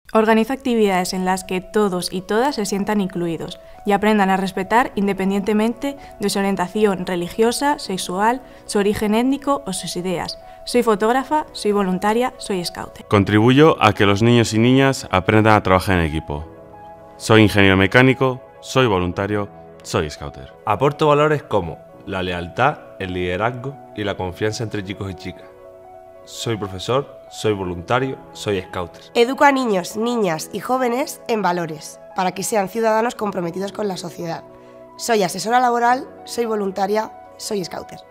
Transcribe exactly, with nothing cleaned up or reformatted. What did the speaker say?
Organizo actividades en las que todos y todas se sientan incluidos y aprendan a respetar independientemente de su orientación religiosa, sexual, su origen étnico o sus ideas. Soy fotógrafa, soy voluntaria, soy scouter. Contribuyo a que los niños y niñas aprendan a trabajar en equipo. Soy ingeniero mecánico, soy voluntario, soy scouter. Aporto valores como la lealtad, el liderazgo y la confianza entre chicos y chicas. Soy profesor, soy voluntario, soy scouter. Educo a niños, niñas y jóvenes en valores, para que sean ciudadanos comprometidos con la sociedad. Soy asesora laboral, soy voluntaria, soy scouter.